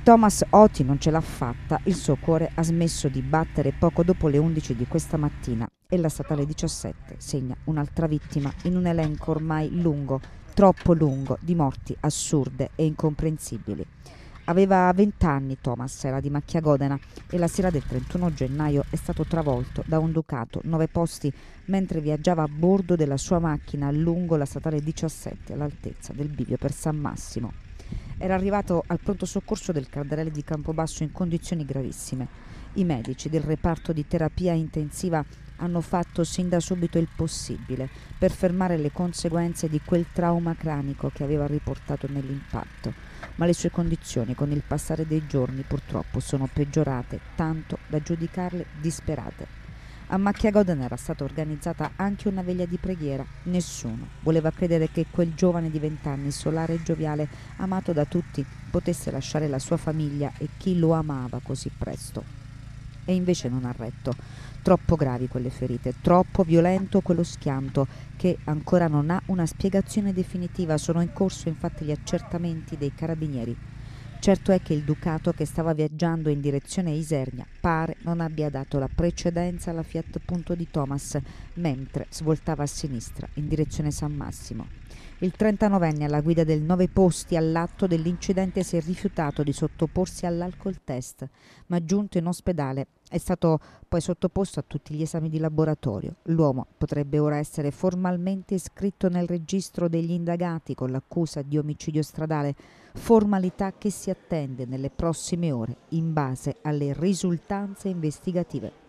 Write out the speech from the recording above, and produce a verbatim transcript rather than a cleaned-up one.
Thomas Oti non ce l'ha fatta, il suo cuore ha smesso di battere poco dopo le undici di questa mattina e la statale diciassette segna un'altra vittima in un elenco ormai lungo, troppo lungo, di morti assurde e incomprensibili. Aveva vent'anni Thomas, era di Macchiagodena e la sera del trentuno gennaio è stato travolto da un Ducato nove posti mentre viaggiava a bordo della sua macchina lungo la statale diciassette all'altezza del bivio per San Massimo. Era arrivato al pronto soccorso del Cardarelli di Campobasso in condizioni gravissime. I medici del reparto di terapia intensiva hanno fatto sin da subito il possibile per fermare le conseguenze di quel trauma cranico che aveva riportato nell'impatto, ma le sue condizioni con il passare dei giorni purtroppo sono peggiorate tanto da giudicarle disperate. A Macchiagodena era stata organizzata anche una veglia di preghiera. Nessuno voleva credere che quel giovane di vent'anni, solare e gioviale, amato da tutti, potesse lasciare la sua famiglia e chi lo amava così presto. E invece non ha retto. Troppo gravi quelle ferite, troppo violento quello schianto, che ancora non ha una spiegazione definitiva. Sono in corso infatti gli accertamenti dei carabinieri. Certo è che il Ducato, che stava viaggiando in direzione Isernia, pare non abbia dato la precedenza alla Fiat Punto di Thomas mentre svoltava a sinistra in direzione San Massimo. Il trentanovenne alla guida del nove posti all'atto dell'incidente si è rifiutato di sottoporsi all'alcol test, ma giunto in ospedale è stato poi sottoposto a tutti gli esami di laboratorio. L'uomo potrebbe ora essere formalmente iscritto nel registro degli indagati con l'accusa di omicidio stradale, formalità che si attende nelle prossime ore in base alle risultanze investigative.